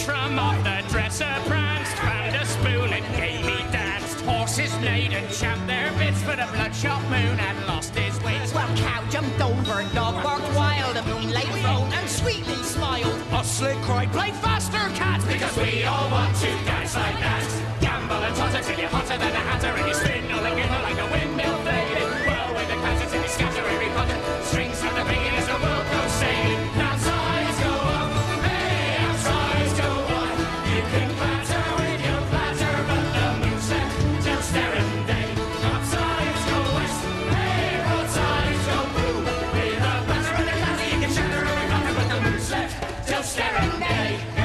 tantrum of the dresser pranced, found a spoon and gaily danced. Horses neighed and champed their bits, but a bloodshot moon had lost his wits. Well, cow jumped over, dog barked wild, the moonlight frowned and sweetly smiled. Hustler cried, play faster, cat, because we all want to dance like that. Gamble and totter till you're hotter than a hatter, and you spin all together like a windmill fading. Whirl with the clouds till you scatter every potter. Strings from the picking as the world goes sailing. Outsides go up, hey, outsides go on. You can clatter with your clatter, but the moon's left till staring day. Upsides go west, hey, broadsides go blue. With a batter and a clatter, you can shatter every potter, but the moon's left till staring day.